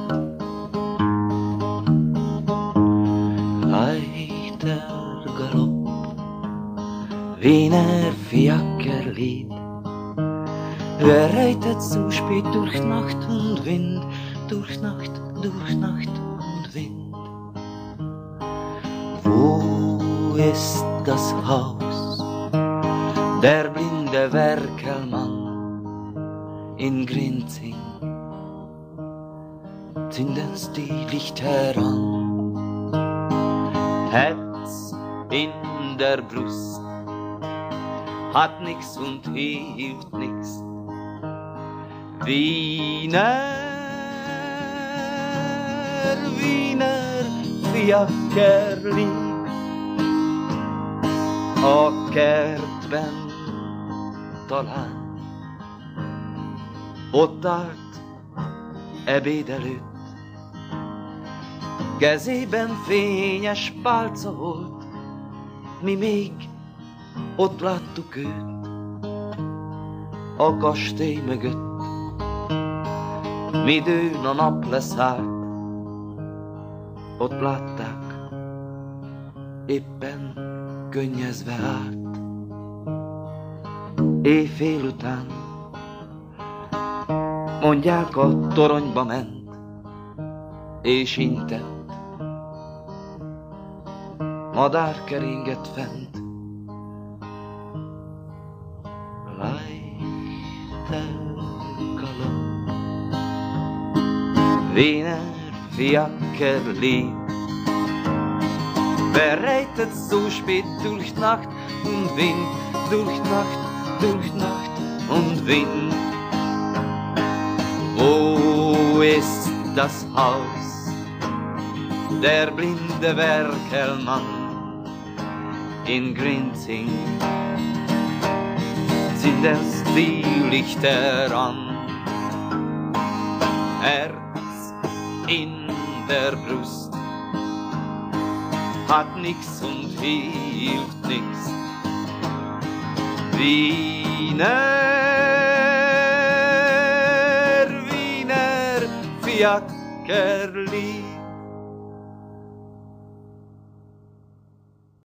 Leichter Galopp, Wiener Fiakerlied. Wer reitet so spät durch Nacht und Wind, durch Nacht und Wind? Wo ist das Haus, der blinde Werkelmann in Grinzing? Zünden's die Lichter an, Herz in der Brust, hat nix und hilft nix. Wiener Fiakerlied, a kertben talán ott állt ebéd előtt, kezében fényes pálca volt, mi még ott láttuk őt a kastély mögött, midőn a nap leszállt, ott látták, éppen könnyezve állt. Éjfél után, mondják, a toronyba ment, és intett, madár keringett fent. Leichter Galopp, Wiener Fiakerlied. Wer reitet so spät durch Nacht und Wind, durch Nacht und Wind? Wo ist das Haus, der blinde Werkelmann in Grinzing? Zünden's die Lichter an, Herz in der Brust, hat nix und hilft nix. Wiener Fiakerlied.